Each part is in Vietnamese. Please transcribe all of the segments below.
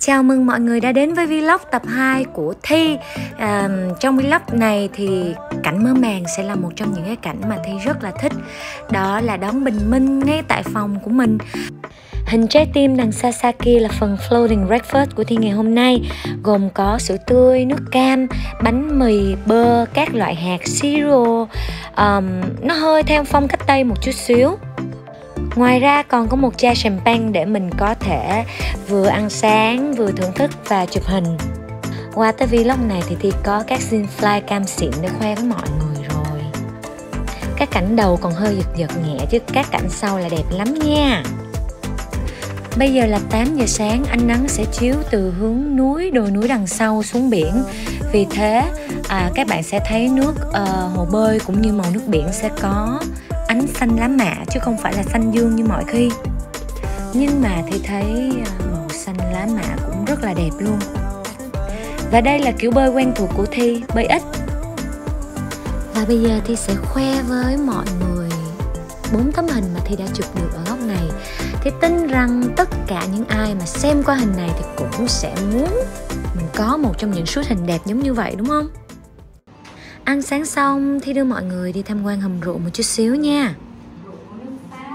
Chào mừng mọi người đã đến với vlog tập 2 của Thi. Trong vlog này thì cảnh mơ màng sẽ là một trong những cái cảnh mà Thi rất là thích. Đó là đón bình minh ngay tại phòng của mình. Hình trái tim đằng xa xa kia là phần floating breakfast của Thi ngày hôm nay, gồm có sữa tươi, nước cam, bánh mì, bơ, các loại hạt, siro. Nó hơi theo phong cách Tây một chút xíu. Ngoài ra còn có một chai champagne để mình có thể vừa ăn sáng, vừa thưởng thức và chụp hình. Qua tới vlog này thì Thi có các scene fly cam xịn để khoe với mọi người rồi. Các cảnh đầu còn hơi giật giật nhẹ chứ các cảnh sau là đẹp lắm nha. Bây giờ là 8 giờ sáng, ánh nắng sẽ chiếu từ hướng đồi núi đằng sau xuống biển. Vì thế các bạn sẽ thấy nước hồ bơi cũng như màu nước biển sẽ có ánh xanh lá mạ chứ không phải là xanh dương như mọi khi. Nhưng mà thì thấy màu xanh lá mạ cũng rất là đẹp luôn. Và đây là kiểu bơi quen thuộc của Thi, bơi ếch. Và bây giờ Thi sẽ khoe với mọi người 4 tấm hình mà Thi đã chụp được ở góc này. Thì tin rằng tất cả những ai mà xem qua hình này thì cũng sẽ muốn mình có một trong những shoot hình đẹp giống như vậy, đúng không? Ăn sáng xong thì đưa mọi người đi tham quan hầm rượu một chút xíu nha. Rượu của nước Pháp,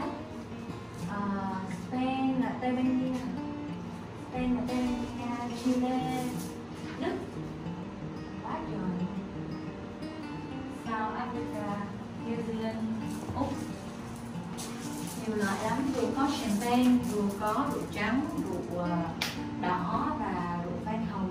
Spain là Tây Ban Nha, Chile, Đức, quá trời, South Africa, New Zealand, Úc. Nhiều loại lắm, vừa có champagne, vừa có rượu trắng, rượu đỏ và rượu vang hồng.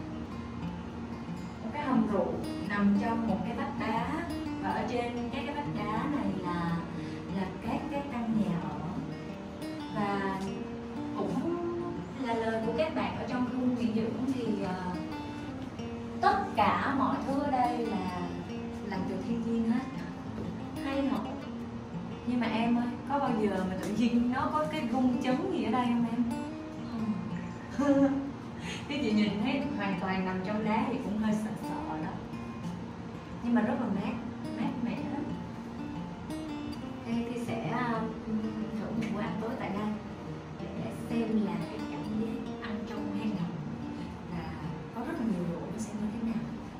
Một cái hầm rượu nằm trong một cái vách đá, và ở trên các cái vách đá này là các cái căn nhà ở. Và cũng là lời của các bạn ở trong khu nghỉ dưỡng thì tất cả mọi thứ ở đây là làm từ thiên nhiên hết. Hay không? Nhưng mà em ơi, có bao giờ mà tự nhiên nó có cái rung chấn gì ở đây không em? Không. Cái chị nhìn thấy hoàn toàn nằm trong đá thì cũng hơi sợ sợ đó. Nhưng mà rất là mát mẻ lắm. Thế thì sẽ thử một bữa ăn tối tại đây để xem là cái cảm giác ăn trong hang động và có rất là nhiều rượu nó sẽ như thế nào.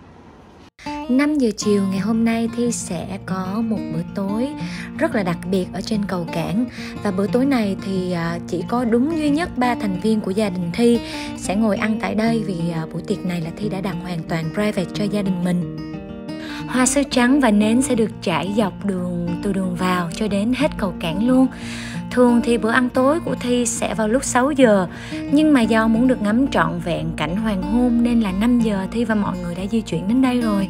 5 giờ chiều ngày hôm nay Thi sẽ có một bữa tối rất là đặc biệt ở trên cầu cảng. Và bữa tối này thì chỉ có đúng duy nhất 3 thành viên của gia đình Thi sẽ ngồi ăn tại đây. Vì buổi tiệc này là Thi đã đặt hoàn toàn private cho gia đình mình. Hoa sứ trắng và nến sẽ được trải dọc đường từ đường vào cho đến hết cầu cảng luôn. Thường thì bữa ăn tối của Thi sẽ vào lúc 6 giờ. Nhưng mà do muốn được ngắm trọn vẹn cảnh hoàng hôn nên là 5 giờ Thi và mọi người đã di chuyển đến đây rồi.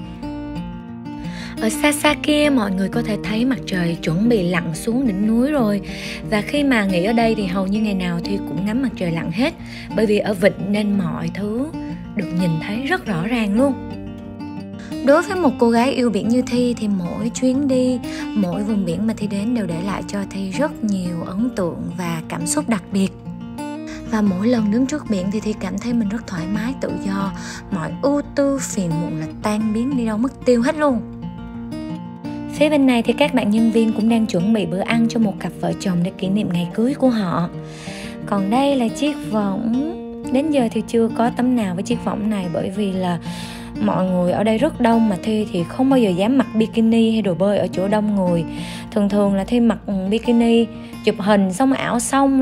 Ở xa xa kia mọi người có thể thấy mặt trời chuẩn bị lặn xuống đỉnh núi rồi. Và khi mà nghỉ ở đây thì hầu như ngày nào Thi cũng ngắm mặt trời lặn hết. Bởi vì ở vịnh nên mọi thứ được nhìn thấy rất rõ ràng luôn. Đối với một cô gái yêu biển như Thi thì mỗi chuyến đi, mỗi vùng biển mà Thi đến đều để lại cho Thi rất nhiều ấn tượng và cảm xúc đặc biệt. Và mỗi lần đứng trước biển thì Thi cảm thấy mình rất thoải mái, tự do. Mọi ưu tư, phiền muộn là tan biến đi đâu mất tiêu hết luôn. Phía bên này thì các bạn nhân viên cũng đang chuẩn bị bữa ăn cho một cặp vợ chồng để kỷ niệm ngày cưới của họ. Còn đây là chiếc võng. Đến giờ thì chưa có tấm nào với chiếc võng này bởi vì là mọi người ở đây rất đông, mà Thi thì không bao giờ dám mặc bikini hay đồ bơi ở chỗ đông người. Thường là Thi mặc bikini, chụp hình xong ảo xong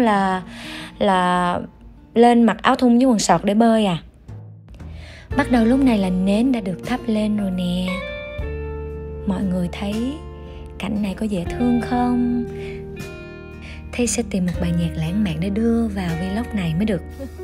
là lên mặc áo thun với quần sọt để bơi à. Bắt đầu lúc này là nến đã được thắp lên rồi nè. Mọi người thấy cảnh này có dễ thương không? Thi sẽ tìm một bài nhạc lãng mạn để đưa vào vlog này mới được.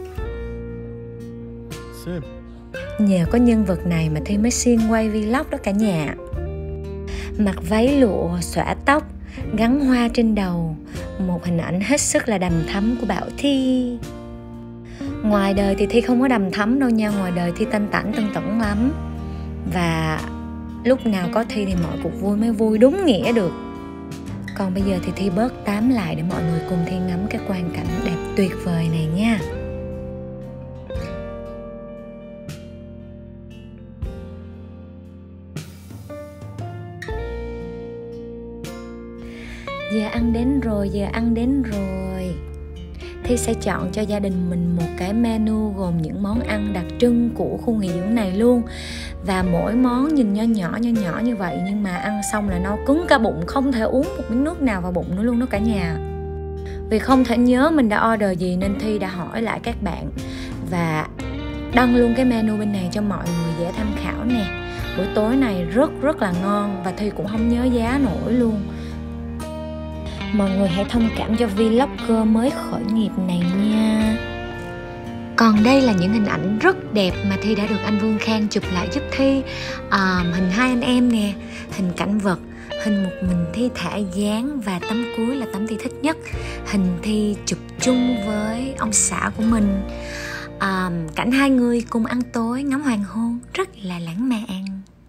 Nhờ có nhân vật này mà Thi mới xuyên quay vlog đó cả nhà. Mặc váy lụa, xõa tóc, gắn hoa trên đầu, một hình ảnh hết sức là đầm thắm của Bảo Thi. Ngoài đời thì Thi không có đầm thắm đâu nha. Ngoài đời Thi tanh tảnh tưng tửng lắm. Và lúc nào có Thi thì mọi cuộc vui mới vui đúng nghĩa được. Còn bây giờ thì Thi bớt tám lại để mọi người cùng Thi ngắm cái quang cảnh đẹp tuyệt vời này nha. Giờ ăn đến rồi. Thi sẽ chọn cho gia đình mình một cái menu gồm những món ăn đặc trưng của khu nghỉ dưỡng này luôn. Và mỗi món nhìn nho nhỏ như vậy, nhưng mà ăn xong là no cứng cả bụng, không thể uống một miếng nước nào vào bụng nữa luôn đó cả nhà. Vì không thể nhớ mình đã order gì nên Thi đã hỏi lại các bạn và đăng luôn cái menu bên này cho mọi người dễ tham khảo nè. Bữa tối này rất là ngon và Thi cũng không nhớ giá nổi luôn. Mọi người hãy thông cảm cho vlogger mới khởi nghiệp này nha. Còn đây là những hình ảnh rất đẹp mà Thi đã được anh Vương Khang chụp lại giúp Thi. Hình hai anh em nè, hình cảnh vật, hình một mình Thi thả dáng và tấm cuối là tấm Thi thích nhất. Hình Thi chụp chung với ông xã của mình. Cảnh hai người cùng ăn tối ngắm hoàng hôn rất là lãng mạn.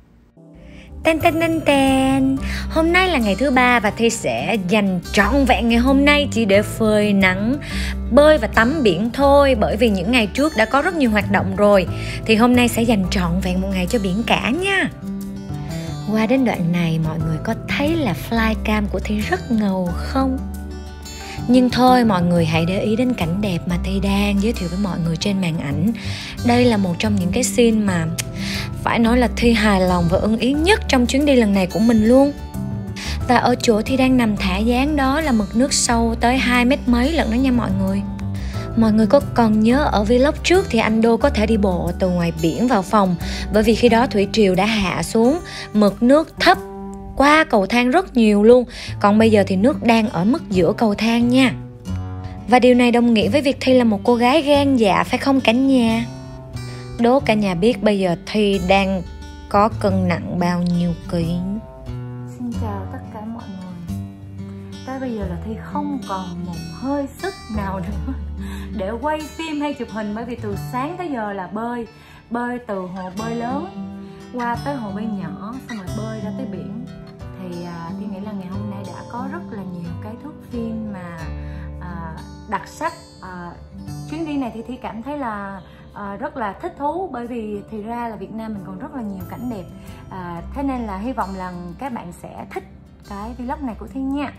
Tên. Hôm nay là ngày thứ 3 và Thi sẽ dành trọn vẹn ngày hôm nay chỉ để phơi nắng, bơi và tắm biển thôi. Bởi vì những ngày trước đã có rất nhiều hoạt động rồi, thì hôm nay sẽ dành trọn vẹn một ngày cho biển cả nha. Qua đến đoạn này mọi người có thấy là flycam của Thi rất ngầu không? Nhưng thôi, mọi người hãy để ý đến cảnh đẹp mà Thi đang giới thiệu với mọi người trên màn ảnh. Đây là một trong những cái scene mà phải nói là Thi hài lòng và ưng ý nhất trong chuyến đi lần này của mình luôn. Và ở chỗ Thi đang nằm thả dáng đó là mực nước sâu tới 2 mét mấy lận đó nha mọi người. Mọi người có còn nhớ ở vlog trước thì anh Đô có thể đi bộ từ ngoài biển vào phòng, bởi vì khi đó thủy triều đã hạ xuống, mực nước thấp qua cầu thang rất nhiều luôn. Còn bây giờ thì nước đang ở mức giữa cầu thang nha. Và điều này đồng nghĩa với việc Thi là một cô gái gan dạ, phải không cả nhà? Đố cả nhà biết bây giờ Thi đang có cân nặng bao nhiêu ký. Xin chào tất cả mọi người. Tới bây giờ là Thi không còn một hơi sức nào nữa để quay phim hay chụp hình, bởi vì từ sáng tới giờ là bơi từ hồ bơi lớn qua tới hồ bơi nhỏ, xong rồi bơi ra tới biển. Thì Thi nghĩ là ngày hôm nay đã có rất là nhiều cái thước phim mà đặc sắc. Chuyến đi này thì Thi cảm thấy là rất là thích thú, bởi vì thì ra là Việt Nam mình còn rất là nhiều cảnh đẹp. Thế nên là hy vọng là các bạn sẽ thích cái vlog này của Thi nha.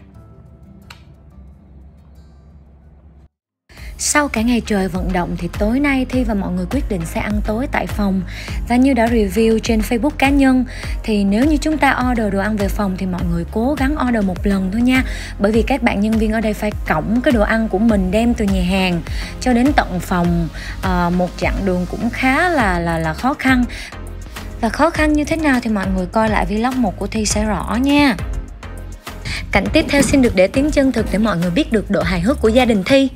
Sau cả ngày trời vận động thì tối nay Thi và mọi người quyết định sẽ ăn tối tại phòng. Và như đã review trên Facebook cá nhân thì nếu như chúng ta order đồ ăn về phòng thì mọi người cố gắng order một lần thôi nha. Bởi vì các bạn nhân viên ở đây phải cõng cái đồ ăn của mình đem từ nhà hàng cho đến tận phòng, một chặng đường cũng khá là khó khăn. Và khó khăn như thế nào thì mọi người coi lại vlog 1 của Thi sẽ rõ nha. Cảnh tiếp theo xin được để tiếng chân thực để mọi người biết được độ hài hước của gia đình Thi.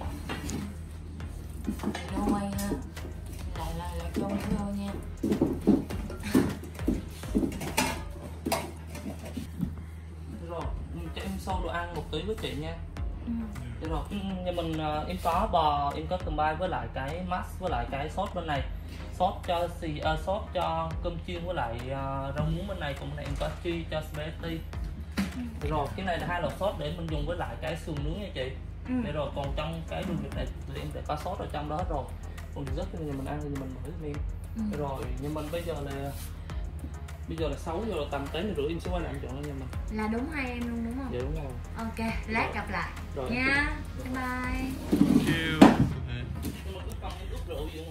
Sâu đồ ăn một tí với chị nha. Được rồi. Nhà mình em có bò, em có combine với lại cái mask với lại cái sốt bên này. Sốt cho cơm chiên với lại rau muống bên này, còn bên này em có chi cho spaghetti. Được rồi, cái này là 2 loại sốt để mình dùng với lại cái sườn nướng nha chị. Để rồi còn trong cái đường vịt này thì em sẽ có sốt ở trong đó rồi. Còn dessert thì mình ăn thì mình mở thêm em. Rồi, nhưng mình bây giờ là 6 giờ, tầm 8 giờ rưỡi em sẽ quay lại em chọn cho nhà mình. Là đúng hai em luôn đúng không? Dạ đúng rồi. Ok, lát gặp lại rồi, nha. Bye bye. Nhưng mà ướp con em ướp rượu gì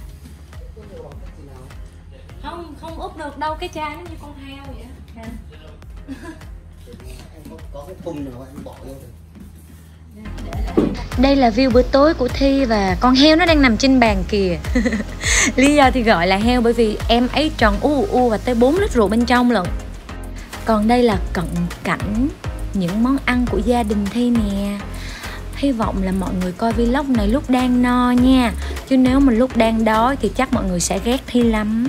không? Không úp được đâu, cái chai nó như con heo vậy nè. Em có cái thùng nào em bỏ vô thì. Đây là view bữa tối của Thi và con heo nó đang nằm trên bàn kìa. Lý do thì gọi là heo bởi vì em ấy tròn và tới 4 lít rượu bên trong lận. Còn đây là cận cảnh những món ăn của gia đình Thi nè. Hy vọng là mọi người coi vlog này lúc đang no nha, chứ nếu mà lúc đang đói thì chắc mọi người sẽ ghét Thi lắm.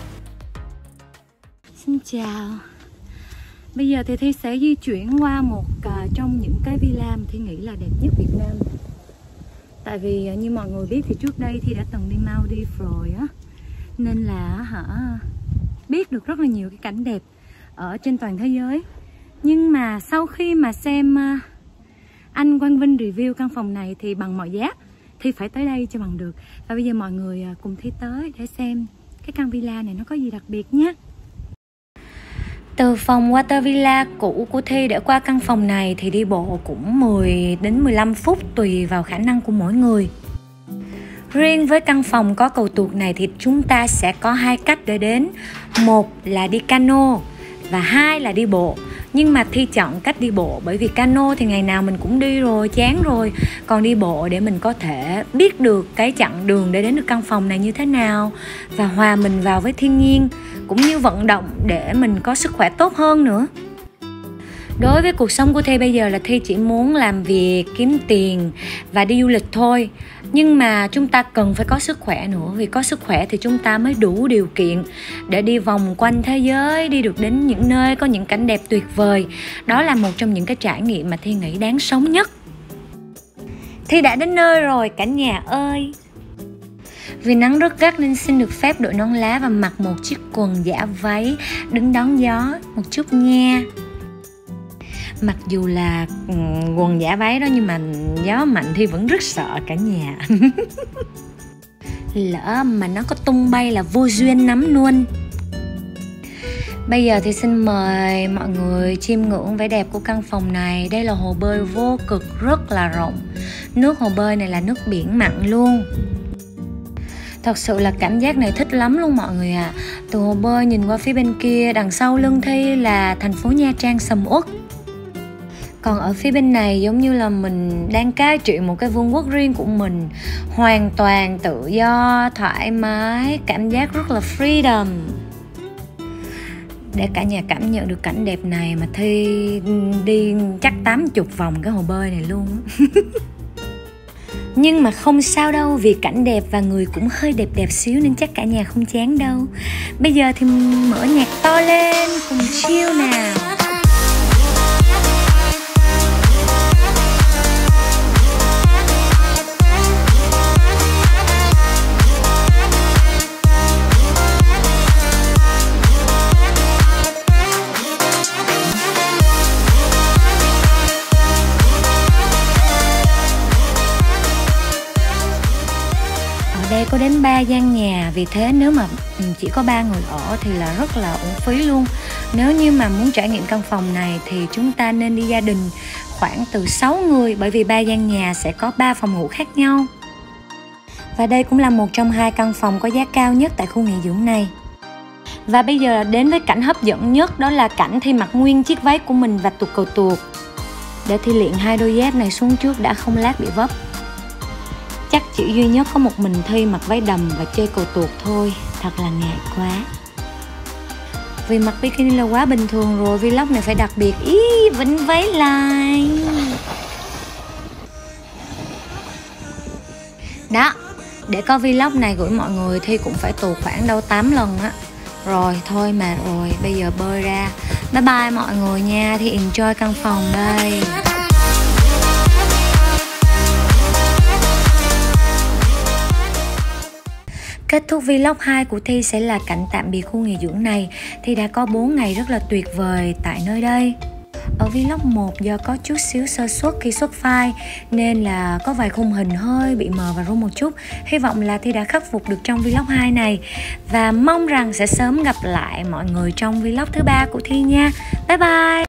Xin chào. Bây giờ thì Thi sẽ di chuyển qua một trong những cái villa mà Thi nghĩ là đẹp nhất Việt Nam. Tại vì như mọi người biết thì trước đây Thi đã từng đi Maldives rồi á, nên là biết được rất là nhiều cái cảnh đẹp ở trên toàn thế giới. Nhưng mà sau khi mà xem anh Quang Vinh review căn phòng này thì bằng mọi giá Thi phải tới đây cho bằng được. Và bây giờ mọi người cùng Thi tới để xem cái căn villa này nó có gì đặc biệt nhé. Từ phòng Water Villa cũ của Thi để qua căn phòng này thì đi bộ cũng 10 đến 15 phút tùy vào khả năng của mỗi người. Riêng với căn phòng có cầu tuột này thì chúng ta sẽ có 2 cách để đến. Một là đi cano và 2 là đi bộ. Nhưng mà Thi chọn cách đi bộ bởi vì cano thì ngày nào mình cũng đi rồi, chán rồi. Còn đi bộ để mình có thể biết được cái chặng đường để đến được căn phòng này như thế nào và hòa mình vào với thiên nhiên, cũng như vận động để mình có sức khỏe tốt hơn nữa. Đối với cuộc sống của Thi bây giờ là Thi chỉ muốn làm việc, kiếm tiền và đi du lịch thôi. Nhưng mà chúng ta cần phải có sức khỏe nữa. Vì có sức khỏe thì chúng ta mới đủ điều kiện để đi vòng quanh thế giới, đi được đến những nơi có những cảnh đẹp tuyệt vời. Đó là một trong những cái trải nghiệm mà Thi nghĩ đáng sống nhất. Thi đã đến nơi rồi cả nhà ơi. Vì nắng rất gắt nên xin được phép đội nón lá và mặc một chiếc quần giả váy đứng đón gió một chút nha. Mặc dù là quần giả váy đó nhưng mà gió mạnh thì vẫn rất sợ cả nhà. Lỡ mà nó có tung bay là vô duyên lắm luôn. Bây giờ thì xin mời mọi người chiêm ngưỡng vẻ đẹp của căn phòng này. Đây là hồ bơi vô cực rất là rộng. Nước hồ bơi này là nước biển mặn luôn. Thật sự là cảm giác này thích lắm luôn mọi người ạ. Từ hồ bơi nhìn qua phía bên kia, đằng sau lưng Thi là thành phố Nha Trang sầm uất. Còn ở phía bên này giống như là mình đang cai trị một cái vương quốc riêng của mình, hoàn toàn tự do, thoải mái, cảm giác rất là freedom. Để cả nhà cảm nhận được cảnh đẹp này mà Thi đi chắc 80 vòng cái hồ bơi này luôn. Nhưng mà không sao đâu, vì cảnh đẹp và người cũng hơi đẹp đẹp xíu nên chắc cả nhà không chán đâu. Bây giờ thì mở nhạc to lên cùng chill nào. Đây có đến 3 gian nhà, vì thế nếu mà chỉ có 3 người ở thì là rất là uổng phí luôn. Nếu như mà muốn trải nghiệm căn phòng này thì chúng ta nên đi gia đình khoảng từ 6 người, bởi vì 3 gian nhà sẽ có 3 phòng ngủ khác nhau. Và đây cũng là một trong 2 căn phòng có giá cao nhất tại khu nghỉ dưỡng này. Và bây giờ đến với cảnh hấp dẫn nhất, đó là cảnh Thi mặc nguyên chiếc váy của mình và tuột cầu tuột. Để Thi luyện 2 đôi dép này xuống trước đã không lát bị vấp. Chắc chỉ duy nhất có một mình Thi mặc váy đầm và chơi cầu tuột thôi. Thật là ngại quá. Vì mặc bikini là quá bình thường rồi, vlog này phải đặc biệt. Ý, vẫn váy lại. Đó, để có vlog này gửi mọi người Thi cũng phải tuột khoảng đâu 8 lần á. Rồi, thôi mà rồi, bây giờ bơi ra. Bye bye mọi người nha, Thi enjoy căn phòng đây. Kết thúc vlog 2 của Thi sẽ là cảnh tạm biệt khu nghỉ dưỡng này. Thi đã có 4 ngày rất là tuyệt vời tại nơi đây. Ở vlog 1 do có chút xíu sơ suất khi xuất file nên là có vài khung hình hơi bị mờ và rung một chút. Hy vọng là Thi đã khắc phục được trong vlog 2 này. Và mong rằng sẽ sớm gặp lại mọi người trong vlog thứ 3 của Thi nha. Bye bye!